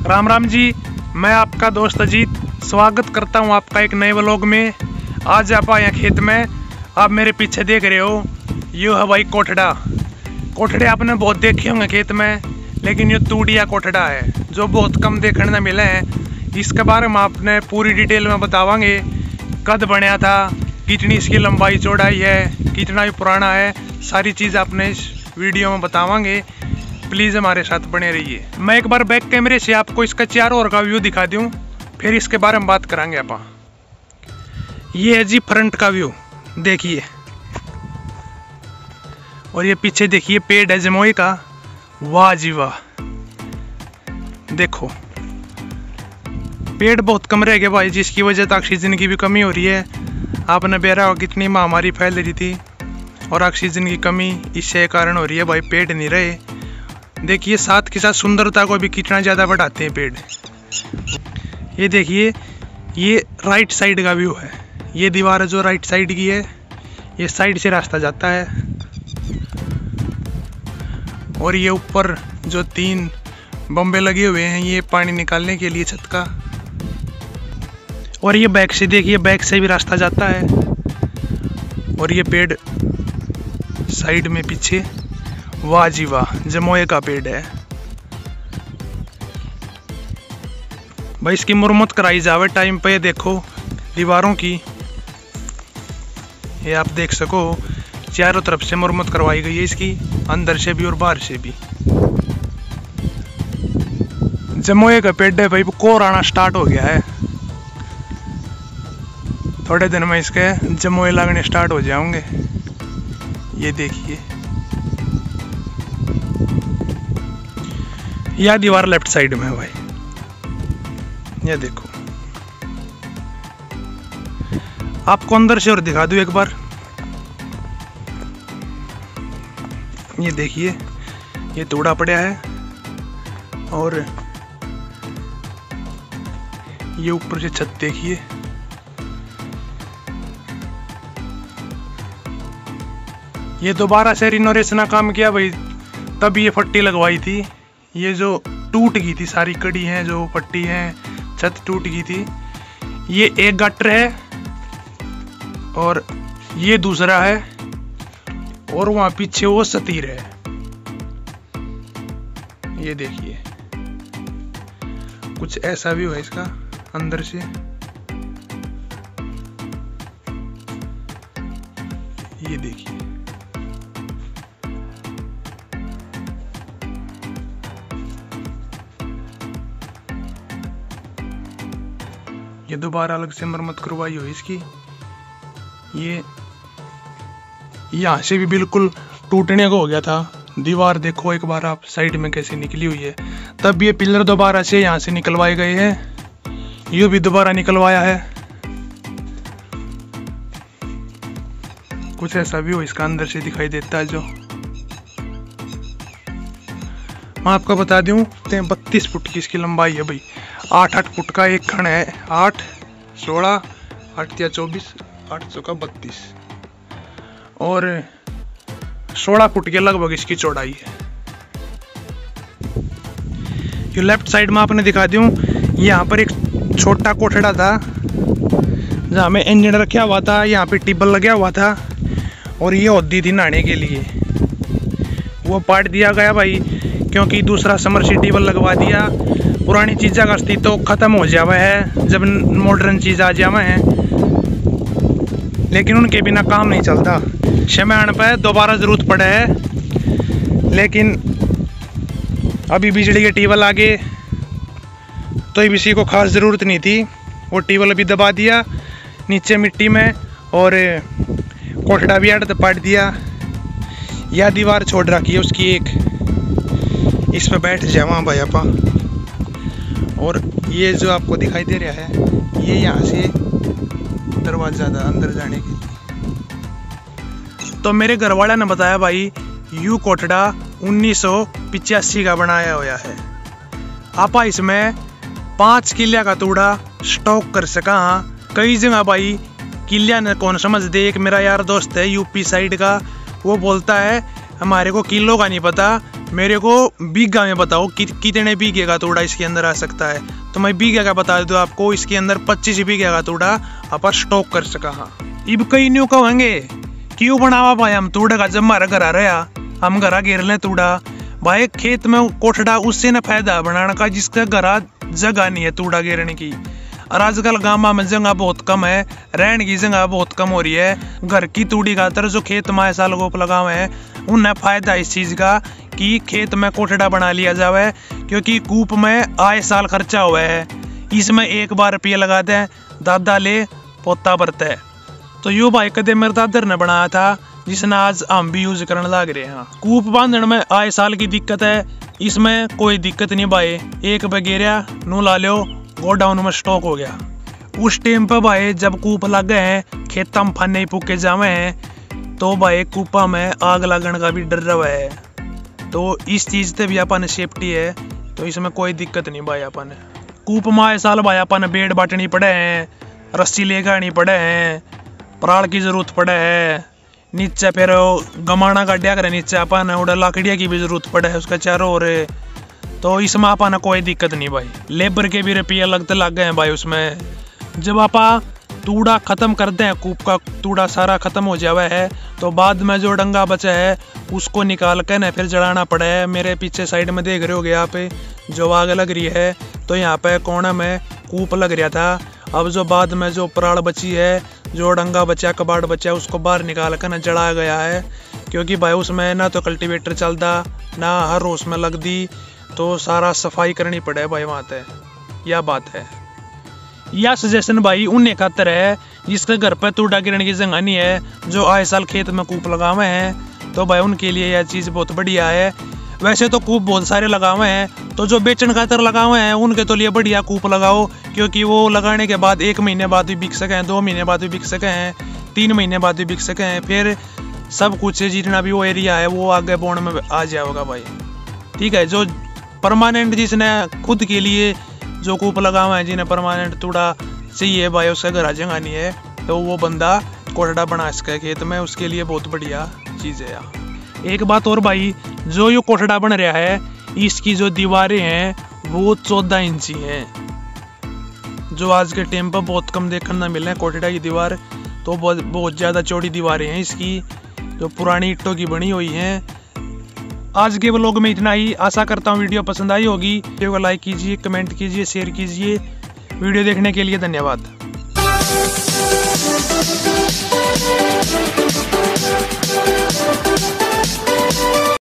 राम राम जी, मैं आपका दोस्त अजीत स्वागत करता हूं आपका एक नए व्लॉग में। आज आप आए खेत में। आप मेरे पीछे देख रहे हो, ये है भाई कोठड़ा। कोठड़े आपने बहुत देखे होंगे खेत में, लेकिन ये तूड़िया कोठड़ा है जो बहुत कम देखने में मिले हैं। इसके बारे में आपने पूरी डिटेल में बतावांगे। कद बनया था, कितनी इसकी लंबाई चौड़ाई है, कितना ही पुराना है, सारी चीज़ आपने इस वीडियो में बतावांगे। प्लीज़ हमारे साथ बने रहिए। मैं एक बार बैक कैमरे से आपको इसका चारों ओर का व्यू दिखा दूं, फिर इसके बारे में बात करांगे आप। ये है जी फ्रंट का व्यू, देखिए। और ये पीछे देखिए पेड़ है जमोई का। वाह जी वाह, देखो पेड़ बहुत कम रह गए भाई, जिसकी वजह से ऑक्सीजन की भी कमी हो रही है। आपने बेरा कितनी महामारी फैल रही थी और ऑक्सीजन की कमी इससे कारण हो रही है भाई, पेड़ नहीं रहे। देखिए साथ के साथ सुंदरता को भी कितना ज़्यादा बढ़ाते हैं पेड़। ये देखिए, ये राइट साइड का व्यू है। ये दीवार है जो राइट साइड की है, ये साइड से रास्ता जाता है। और ये ऊपर जो 3 बम्बे लगे हुए हैं, ये पानी निकालने के लिए छत का। और ये बैक से देखिए, बैक से भी रास्ता जाता है। और ये पेड़ साइड में पीछे, वाह जी वाह, जमोए का पेड़ है भाई। इसकी मुरम्मत कराई जावे टाइम पे। देखो दीवारों की, ये आप देख सको, चारों तरफ से मुरम्मत करवाई गई है इसकी, अंदर से भी और बाहर से भी। जमोए का पेड़ है भाई, कोर आना स्टार्ट हो गया है। थोड़े दिन में इसके जमोए लगने स्टार्ट हो जाएंगे। ये देखिए, यह दीवार लेफ्ट साइड में है भाई, ये देखो। आपको अंदर से और दिखा दूं एक बार। ये देखिए, ये तोड़ा पड़ा है और ये ऊपर से छत देखिए। ये दोबारा से रिनोवेशन का काम किया भाई, तब ये पट्टी लगवाई थी। ये जो टूट गई थी, सारी कड़ी है जो पट्टी है, छत टूट गई थी। ये एक गटर है और ये दूसरा है, और वहां पीछे वो सतीर है। ये देखिए, कुछ ऐसा व्यू है इसका अंदर से। ये देखिए, ये दोबारा अलग से मरम्मत करवाई हुई इसकी। ये यहाँ से भी बिल्कुल टूटने को हो गया था। दीवार देखो एक बार आप, साइड में कैसे निकली हुई है। तब ये पिलर दोबारा से यहाँ से निकलवाए गए हैं, ये भी दोबारा निकलवाया है। कुछ ऐसा भी हो इसका अंदर से दिखाई देता है। जो मैं आपको बता दूं, 32 फुट की इसकी लंबाई है भाई। 8-8 फुट का एक खंड है। 8, 16, 8 या 24, 8 का 32 और 16 फुट के लगभग इसकी चौड़ाई है। ये लेफ्ट साइड में आपने दिखा दूं, यहाँ पर एक छोटा कोठड़ा था जहाँ में इंजन रखा हुआ था। यहाँ पे टिब्बल लगा हुआ था और ये होती थी नहाने के लिए। वो पाट दिया गया भाई, क्योंकि दूसरा समरसीबल लगवा दिया। पुरानी चीज़ों का अस्तित्व खत्म हो जावा है जब मॉडर्न चीज़ आ जावा है, लेकिन उनके बिना काम नहीं चलता। समय आने पर दोबारा ज़रूरत पड़े है, लेकिन अभी बिजली के टेबल आगे तो इसी को खास ज़रूरत नहीं थी। वो टेबल अभी दबा दिया नीचे मिट्टी में, और कोठड़ा भी आड़ पाट दिया। यह दीवार छोड़ रखी है उसकी एक, इस पर बैठ जावा भाई आपा। और ये जो आपको दिखाई दे रहा है, ये यहाँ से दरवाजा था अंदर जाने के लिए। तो मेरे घर वाले ने बताया भाई, यू कोठड़ा 1985 का बनाया हुआ है। आपा इसमें 5 किलिया का तूड़ा स्टॉक कर सका। कई जगह भाई किलिया ने कौन समझ दे। एक मेरा यार दोस्त है यूपी साइड का, वो बोलता है हमारे को किलो का नहीं पता, मेरे को बीघा में बताओ कितने बीघे का तूड़ा इसके अंदर आ सकता है। तो मैं बीघे का बता दूं आपको, इसके अंदर 25 बीघे का तूड़ा आप स्टॉक कर सका। हाँ, इब कई न्यू कहेंगे क्यों बनावा भाई हम तूड़ा का, जब हमारा घर आ रहा हम घरा घेर लें तूड़ा। भाई खेत में कोठड़ा उससे न फायदा बनाने का जिसका घरा जगह नहीं है तूड़ा घेरने की। और आजकल गाँव में जगह बहुत कम है, रहने की जगह बहुत कम हो रही है। घर की तूड़ी खातर जो खेत में साल गोप लगावे हैं उन्हें फायदा इस चीज का कि खेत में कोठड़ा बना लिया जावे, क्योंकि कूप में आए साल खर्चा हुआ है। इसमें एक बार रुपया लगा दें, दादा ले पोता बरता है। तो यो भाई कदे मेरे दादर ने बनाया था, जिसने आज हम भी यूज करने लग रहे हैं। कूप बांधने में आए साल की दिक्कत है, इसमें कोई दिक्कत नहीं भाई। एक बगेरिया नू ला लो, गोडाउन में स्टॉक हो गया। उस टाइम पर भाई जब कूप लग गए हैं, खेत में फने फूके जावे हैं, तो भाई कूपा में आग लगने का भी डर रहा है। तो इस चीज से भी अपन सेफ्टी है, तो इसमें कोई दिक्कत नहीं भाई। अपन कूप में आए साल भाई अपन बेड बांटनी पड़े हैं, रस्सी लेकर आनी पड़े हैं, पराल की जरूरत पड़े है, नीचे फिर गमाना काटिया करे, नीचे अपन उड़ा लाकड़िया की भी जरूरत पड़े है उसका चारों ओर। तो इसमें अपन कोई दिक्कत नहीं भाई। लेबर के भी रुपये लगते लग गए हैं भाई उसमें। जब आप तूड़ा खत्म कर दें, कूप का तूड़ा सारा खत्म हो जावा है, तो बाद में जो डंगा बचा है उसको निकाल कर न फिर जलाना पड़ा है। मेरे पीछे साइड में देख रहे हो यहाँ पे जो आग लग रही है, तो यहाँ पे कोने में कूप लग रहा था। अब जो बाद में जो पराल बची है, जो डंगा बचा कबाड़ बचा, उसको बाहर निकाल कर न जलाया गया है, क्योंकि भाई उसमें ना तो कल्टीवेटर चलता ना हर उसमें लग दी, तो सारा सफाई करनी पड़े भाई वहाँ पे। यह बात है। यह सजेशन भाई उन्हें खातर है जिसके घर पर तूड़ा गिरने की जगह नहीं है, जो आए साल खेत में कूप लगावे हैं, तो भाई उनके लिए यह चीज़ बहुत बढ़िया है। वैसे तो कूप बहुत सारे लगावे हैं, तो जो बेचन खातर लगावे हैं उनके तो लिए बढ़िया कूप लगाओ, क्योंकि वो लगाने के बाद 1 महीने बाद भी बिक सकें, 2 महीने बाद भी बिक सकें, 3 महीने बाद भी बिक सकें। फिर सब कुछ जितना भी वो एरिया है वो आगे बोन में आ जाएगा भाई। ठीक है, जो परमानेंट जिसने खुद के लिए जो कूप लगावा है, जिन्हें परमानेंट तूड़ा चाहिए भाई, उसका घर जगह नहीं है, तो वो बंदा कोठड़ा बना सके खेत में, उसके लिए बहुत बढ़िया चीज़ है यार। एक बात और भाई, जो ये कोठड़ा बन रहा है इसकी जो दीवारें हैं वो 14 इंची हैं, जो आज के टाइम पर बहुत कम देखने मिल रहे हैं कोठड़ा की दीवार। तो बहुत ज़्यादा चौड़ी दीवारें हैं इसकी, जो पुरानी ईंटों की बनी हुई हैं। आज के व्लॉग में इतना ही। आशा करता हूँ वीडियो पसंद आई होगी। वीडियो को लाइक कीजिए, कमेंट कीजिए, शेयर कीजिए। वीडियो देखने के लिए धन्यवाद।